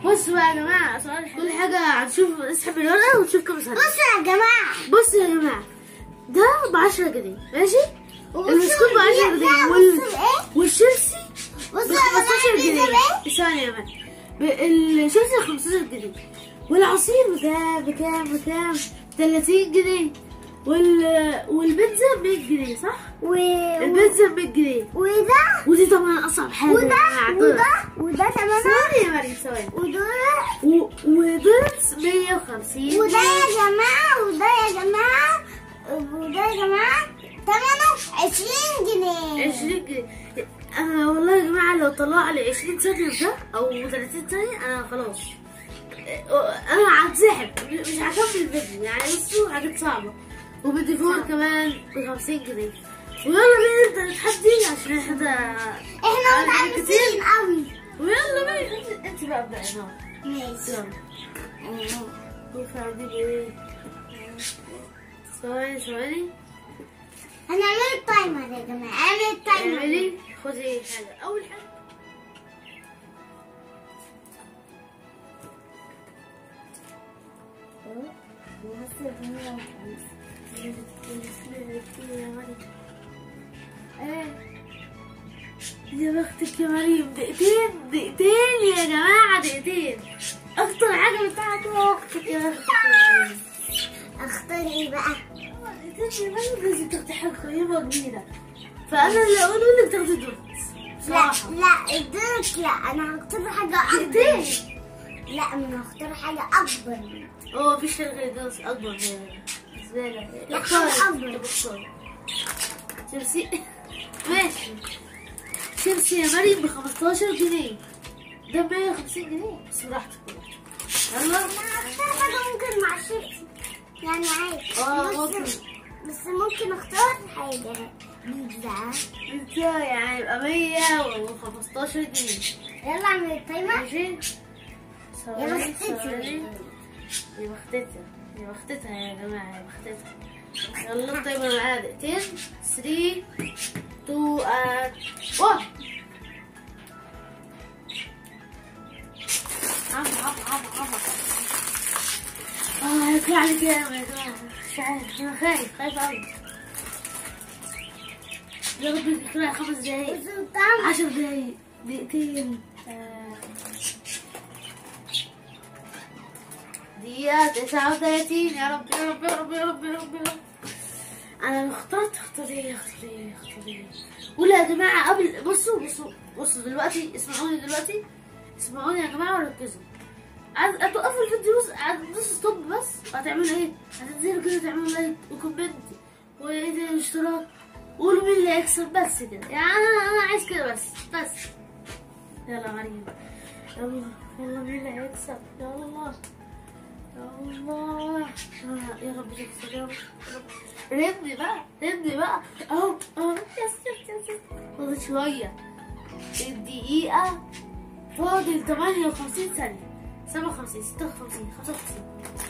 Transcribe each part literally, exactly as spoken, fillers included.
بصوا بقى يا جماعه، كل حاجه هنشوف، اسحب الورقه ونشوف كام سنه. بصوا يا جماعه، بصوا يا جماعه، ده ب عشرة جنيه ماشي، البسكوت ب عشرة جنيه وال... والشيبسي ب خمستاشر جنيه. ثانيه يا جماعه، الشيبسي ب خمستاشر جنيه، والعصير بكام بكام بكام؟ تلاتين جنيه، وال والبيتزا مية جنيه صح؟ و... البيتزا مية جنيه، وده ودي طبعا اصعب حاجه. وده وده وده تمام. ثواني يا مريم ثواني. ودول و... ودولت مية وخمسين. وده يا جماعه وده يا جماعه وده يا جماعه ثمنه عشرين جنيه. عشرين جنيه. انا والله يا جماعه لو طلع لي عشرين ثانيه ده او تلاتين ثانيه انا خلاص انا هتسحب مش هكمل الفيديو يعني. بصوا حاجات صعبه، وبالديكور كمان ب خمسين جنيه. ويلا بينا نبدا التحدي عشان احنا احنا متحمسين قوي. ويلا بينا انت بقى ابدأي. ماشي يلا شوف هجيب ايه. ثواني ثواني هنعمل التايمر يا جماعه. اعمل التايمر. اعملي خدي حاجه. اول حاجه يا بختك يا مريم، دقيقتين دقيقتين يا جماعة، دقيقتين أكتر حاجة بتاعتي يا بختك يا بختك يا مريم. اختار ايه بقى؟ دقيقتين يا مريم، لازم تاخدي حاجة قيمة كبيرة، فأنا اللي أقوله لك تاخدي دول. لا لا الدرك لا، أنا هختار حاجة أكبر. دقيقتين؟ لا أنا هختار حاجة أكبر. هو مفيش حاجة جوز أكبر من زبالة. لا حاجة أكبر. شيبسي ماشي، شيبسي يا مريم ب خمستاشر جنيه، ده مية وخمسين جنيه بس براحتك. يلا أنا هختار حاجة ممكن مع الشيبسي يعني عادي. اه ممكن، بس ممكن أختار حاجة بيتزا. بيتزا يعني يبقى مية وخمستاشر جنيه. يلا اعمل التايمر. ماشي يا بختتي يا بختتها يا بختتها يا جماعة يا بختتها. يلا التايمر معايا دقيقتين. ثلاثة اتنين واحد. عم عم عم عم اه هيطلع لي كام يا جماعة؟ مش عارف، أنا خايف خايف أوي. يا رب يطلع خمس دقايق، عشر دقايق، دقيقتين، دقيقة تسعة وتلاتين. يا رب يا رب يا رب يا رب يا رب يا رب. أنا اخترت اختار ايه اختار ايه اختار ايه. ولا يا جماعة قبل، بصوا بصوا بصوا دلوقتي، اسمعوني دلوقتي، اسمعوني يا جماعة وركزوا. هتوقفوا الفيديو، هتدوسوا ستوب بس، وهتعملوا ايه؟ هتنزلوا كده تعملوا لايك وكومنت وايه ده اشتراك، وقولوا مين اللي هيكسب بس كده يعني. انا انا عايز كده بس بس. يلا مريم يلا يلا مين اللي هيكسب؟ يا الله يا الله يا رب تكسب يا رب. رمي بقى رمي بقى اهو اهو. يس يس يس يس. فاضل شوية، الدقيقة فاضل تمانية وخمسين ثانية، سبعة وخمسين، ستة وخمسين، خمسة وخمسين.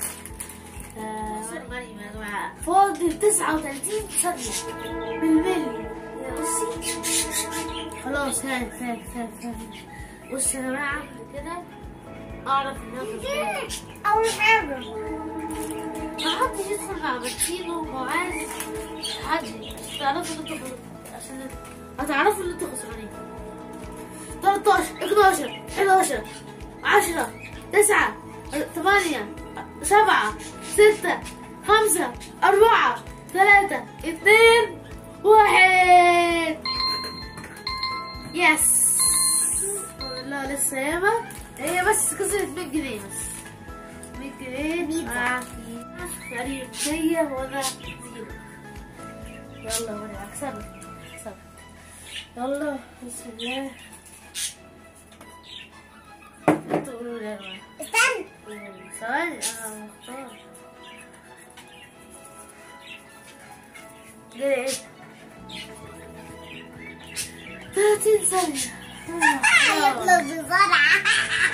مريم يا جماعة فاضل تسعة وتلاتين ثانية بالملي. بصي خلاص هات هات هات هات. بصي يا جماعة كده أعرف إن أنا كسبانة. أول حاجة محدش يدخل مع باتشينو وعايز تحدي عشان تعرفوا إن انتوا عشان هتعرفوا إن انتوا خسرانين. تلاتاشر، اتناشر، حداشر، عشرة، تسعة، تمانية، سبعة، ستة، خمسة، أربعة، ثلاثة، اثنين، واحد. يس. لا لسه ياما، هي بس كسرت مية جنيه بس. مية جنيه معاكي. يعني مية وأنا زيرو. يلا وري أكسبك أكسبك. يلا بسم الله. انتوا قولوا لي يا جماعة. استنى ثواني أنا مختار. ليه ايه؟ تلاتين ثانية. يطلب بسرعة.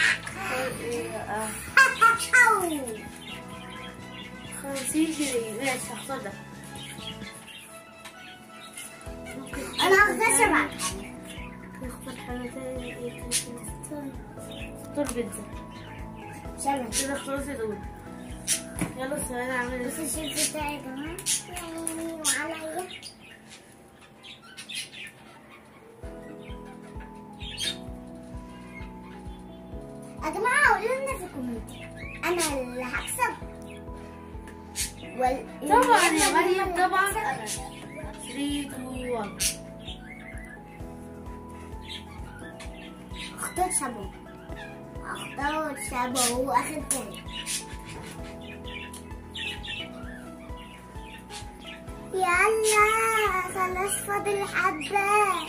خمسين جنيه ماشي هختار ده. أنا هختار سبعة. نختار حاجة تانية. اختار بيتزا. شبه كده خلصت دول. يلا السؤال اعمل ايه؟ بص الشيبس بتاعي يا جماعة يعني وعليا. يا جماعة قولوا لنا في الكومنت أنا اللي هكسب وال طبعا يا مريم طبعا انا. ثلاثة اتنين واحد. اختار شبه اختار شبه هو آخر تاني. يلا خلاص فاضل حبة.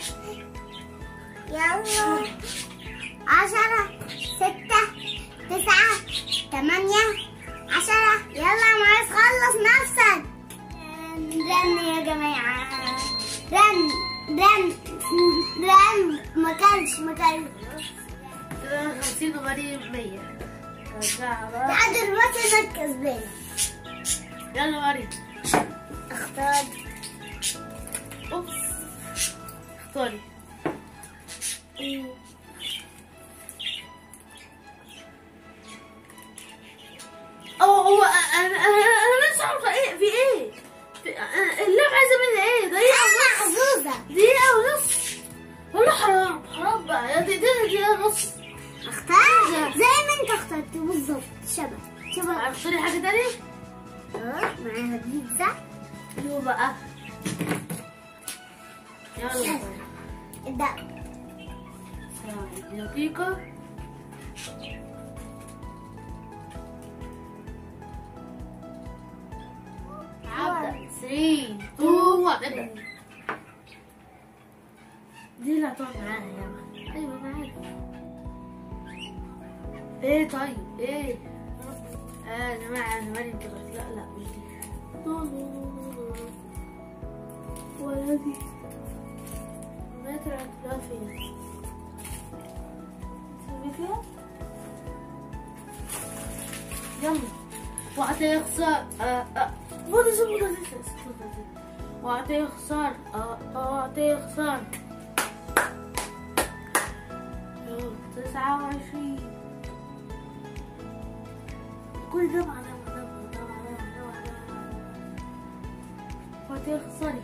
يلا عشرة ستة تسعة تمانية عشرة. يلا معاذ خلص نفسك. رن يا جماعة رن رن رن. مكلش مكلش. كده خمسين ومريم مية. رجع بقى. لحد دلوقتي انا الكسبانة. يلا مريم اختار. اوبس اختاري. اه هو انا انا انا مش عارفه ايه في ايه في- أنا- اللعبه عايزه مني ايه؟ دقيقه انا محظوظة. دقيقه ونص. والله حرام حرام بقى يا دقيقتين دقيقه ونص. اختار زي ما انت اخترت بالظبط. شبه شبه. اختاري حاجه تانية. اه معاها بيتزا. شو بقى؟ يلا ابدأ. ثواني دقيقه. ابدا ثلاثة اتنين واحد ابدا. دي اللي هتقعد معاها يا جماعه. ايوه معاك. ايه طيب ايه؟ اه يا جماعه انا مريم كده. لا لا مش دي. ولا دي. متر هتلاقيها فين؟ تسوي فيها؟ يلا وهتخسر. اه اه فاضي زبونة وهتخسر. اه اه هتخسر. تسعة وعشرين. كل ده مع ده مع ده مع ده مع ده مع ده وهتخسري.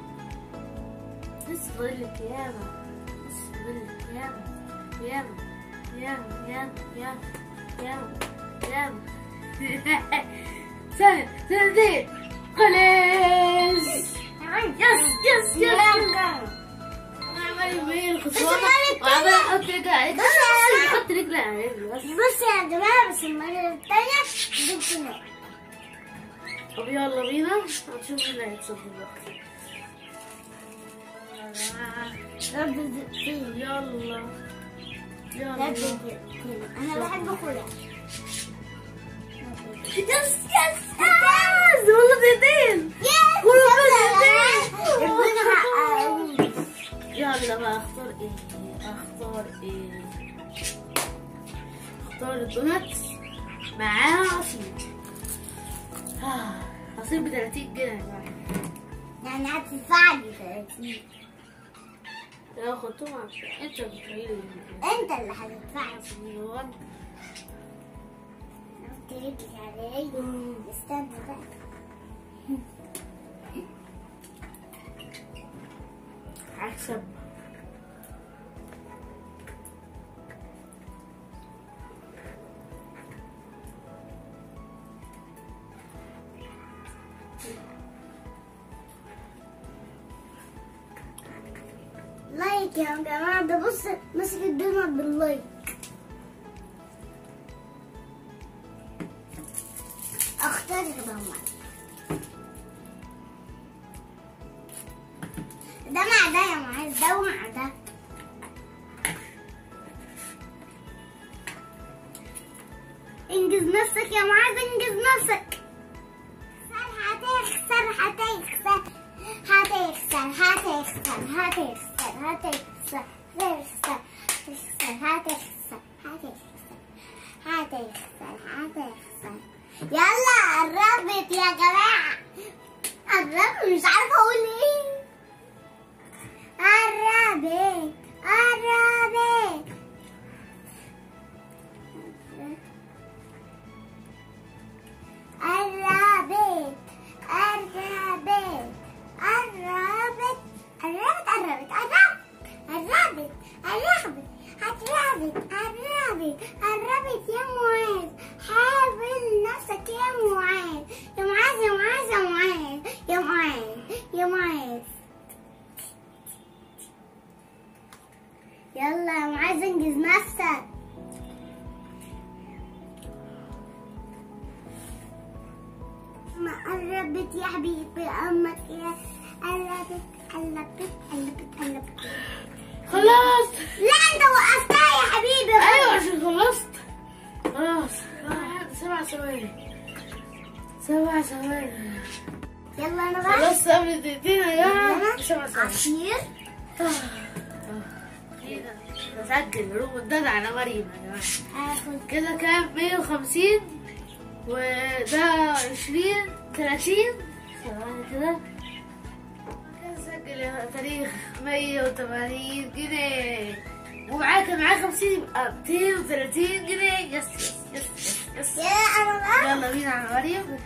لسه فاضلك ياما. لسه فاضلك ياما ياما ياما ياما ياما ياما ياما. سنة سنتين خلاص. يس يس يس. عمال يمين خسارة وعمال احط رجلي عليك. احط رجلي عليك بس. بص يا جماعة بس المرة التانية جبت نقطة. طب يلا بينا هنشوف مين اللي هيكسب دلوقتي. رد دقيقتين. يلا يلا. رد دقيقتين. أنا بحب أخويا. يس يس يس والله دقيقتين. يلا بقى اختار ايه؟ اختار ايه؟ اختار الدونات معاها عصير. آه، عصير ب تلاتين جنيه يا جماعه. يعني هتدفعني تلاتين. لو خدتهم انت بتخيل أنت اللي هتدفعني. عصير. قلت لك علي. استنى بقى. هكسب. لايك يا جماعة. ده بص ماسك الدونات باللايك. اختار يا جماعة. ده مع ده يا معاذ. ده ومع ده. انجز نفسك يا معاذ. انجز نفسك. هتخسر هتخسر هتخسر هتخسر هتخسر هتخسر هتخسر هتخسر هتخسر هتخسر هتخسر. يلا قربت يا جماعة. قربت مش عارفة اقول ايه. قربت قربت. قربت يا حبيبي امك يا قربت قلبت قلبت قلبت. خلاص. لا انت وقفتها يا حبيبي. ايوه عشان خلصت. خلاص سبع ثواني. سبع ثواني. يلا انا بقى خلصت قبل دقيقتين يا جماعة. سبع ثواني. عصير. كده بسجل رومنتادا على مريم يا جماعة. هاخد كده كام؟ مية وخمسين وده عشرين تلاتين. ثواني كده. كده سجل يا تاريخ. مية وتمانين جنيه ومعاك معاك خمسين يبقى ميتين وتلاتين جنيه. يس يس يس يس. يلا انا بقى يلا بينا على مريم.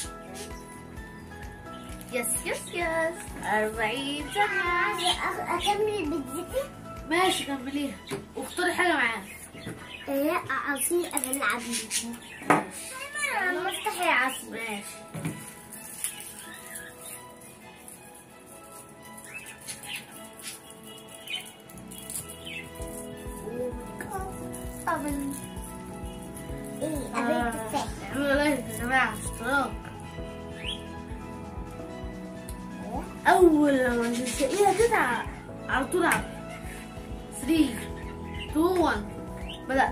يس يس يس. أربعين سنة. اكمل بيتزتي. ماشي كمليها واختاري حاجة معاك. لا عصير العب بيه. انا افتح يا عصير. ماشي. قبل ايه قبل تفاح. اعملوا لايك يا جماعة اشتراك. أول لما تلاقيها كده على طول على ثلاثة اتنين واحد بدأ.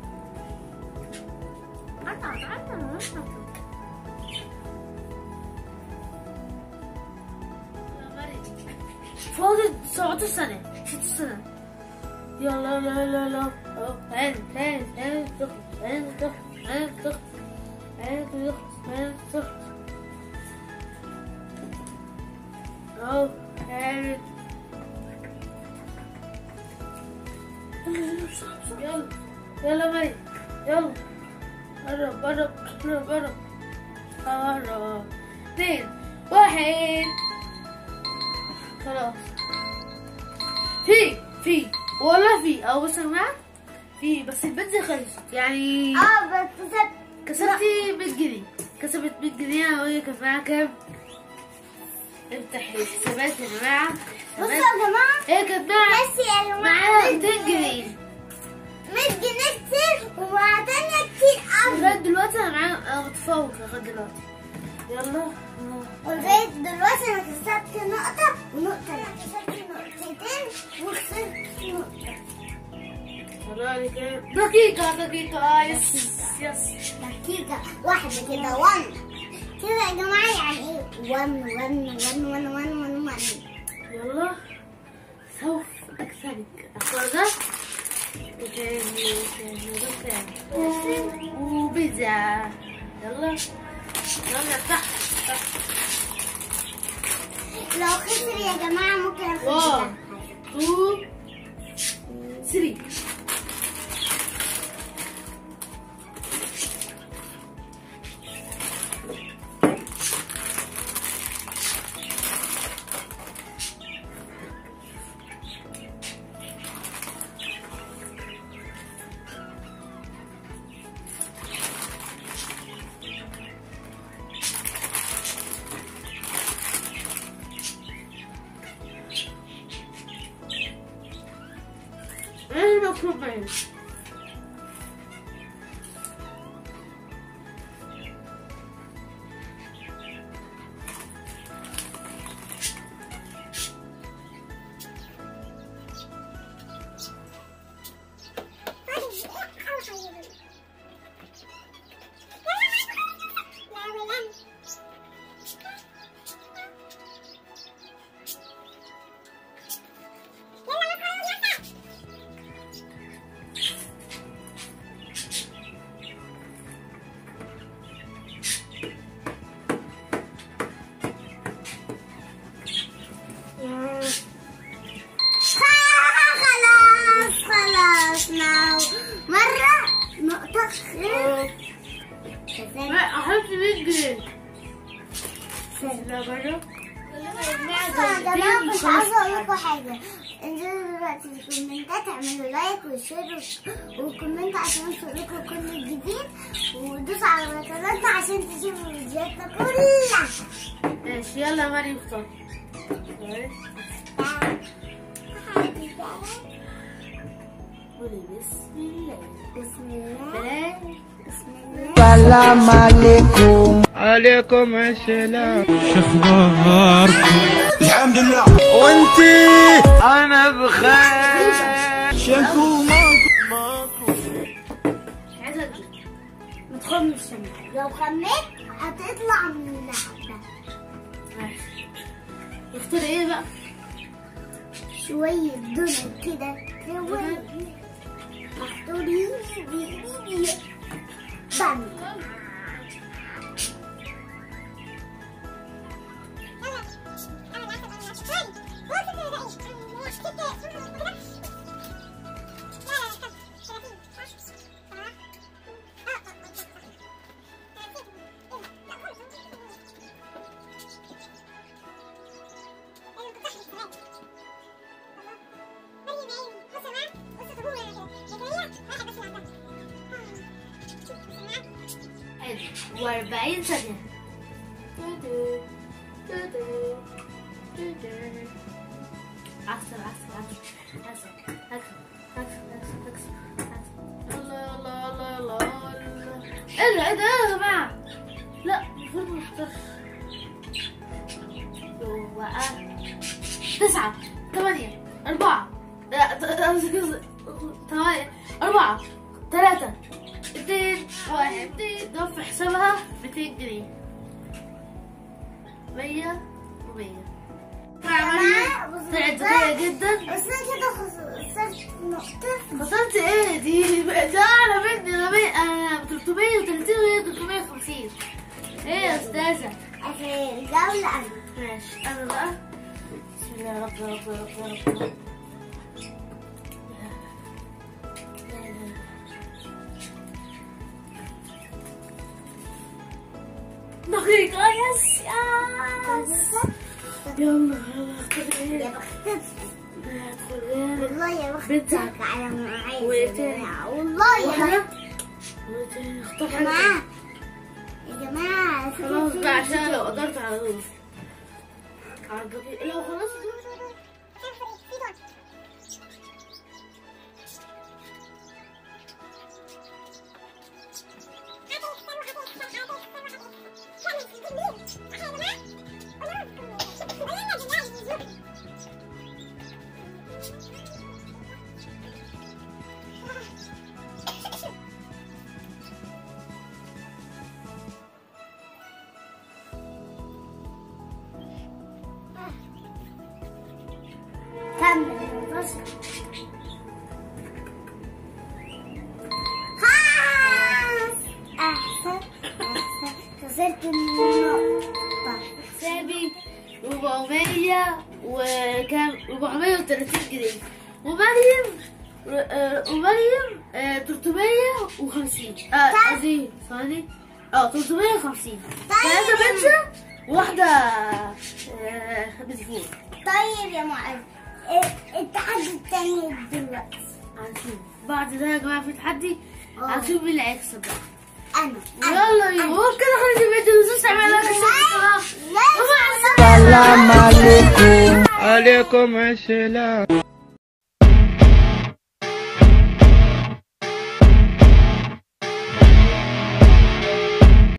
فاضل سبعتاشر سنة ستاشر سنة. يلا لا لا لا هاني هاني هاني تخلص هاني تخلص هاني تخلص هاني تخلص هاني تخلص اهو هاني. يلا يلا مريم يلا. قرب قرب قرب قرب قرب. اثنين واحد. خلاص. في في والله في او بس يا جماعه في بس البنزين خلصت يعني. اه بس كسبت. كسبتي مية جنيه. كسبت مية جنيه وهي كانت معاها كام؟ افتح الحسابات يا جماعه. بصوا يا جماعه هي كانت معاها بس يا جماعه معاها ميتين جنيه. مية جنيه كتير ومع تانية كتير قوي. لغايه دلوقتي انا معايا انا متفوق لغايه دلوقتي. يلا ولغاية دلوقتي انا كسبت نقطة ونقطة. انا كسبت نقطتين وخسرت نقطة. طلعلي كام؟ دقيقة دقيقة. يس يس. دقيقة واحدة كده وان كده يا جماعة. يعني ايه وان وان وان وان وان وان وان. يلا سوف اكسبك. اختار ده وتاني وتاني وتاني وبيتزا. يلا يلا افتح افتح. لو خسر يا جماعة ممكن اخد واحد اتنين تلاتة. ايه مكتوب هنا؟ خلاص خلاص ناو مرة نقطة خير. لا احط مية جنيه. لا برا. يا جماعة مش عايزة اقول لكم حاجة. انزلوا دلوقتي في الكومنتات اعملوا لايك وشير وكومنت عشان يوصلكوا كل جديد ودوسوا على القناة عشان تشوفوا فيديوهاتنا كلها. ماشي يلا يا مريم اختار. قولي بسم الله. بسم الله. بسم الله. Salam alaikum. عليكم السلام. شخبار؟ الحمد لله. وانتي؟ انا بخير. شكو ماكو ماكو. مش عايزة اجيب. ما تخمش سماعة. لو خميت هتطلع من اللعبة. ماشي. اختار ايه بقى؟ شوية دونت كده شوية محطوطين بإيدي بامي. وأربعين ثانية. عسل عسل عسل عسل عسل عسل عسل عسل. الله الله الله الله. ايه ده ايه ده يا جماعة؟ لا المفروض ما نختارش. تسعة ثمانية أربعة ثمانية أربعة ثلاثة اثنين واحد. ده في حسابها ميتين جنيه. مية ومية. طلعت ذكية جدا. بس انا كده خسرت نقطة. خسرت ايه دي؟ ده اعلى مني. انا مية انا تلتمية وتلاتين وهي تلتمية وخمسين. ايه يا استاذة؟ عشان الجولة انا. ماشي انا بقى. بسم الله يا رب يا رب يا رب يا رب. دقيقة. يس يس. يلا يلا يا بختك ادخل. والله يا بختك على معايا. وتاني. والله يا واحدة. بختك اختار يا جماعة يا جماعة. خلاص بقى عشان لو قدرت على دول. على الدقيقة لو خلاص كمل الفصل. خلاص احسن احسن. خسرت النقطة. حسابي أربعمية وكام أربعمية وتلاتين جنيه. ومريم آه، ومريم آه، تلتمية وخمسين. اه قصدي ثواني. اه تلتمية وخمسين. ثلاثة بيتزا وواحدة آه، بيتي فور. طيب يا معاذ إيه التحدي التاني دلوقتي؟ هنشوف بعد ده يا جماعة في تحدي. آه. هنشوف مين اللي هيكسب بقى. انا يلا يلا كده خلص الفيديو. متنسوش تعملوا لايك واشتراك في القناة. لا ومع السلامة. السلام عليكم. عليكم السلام.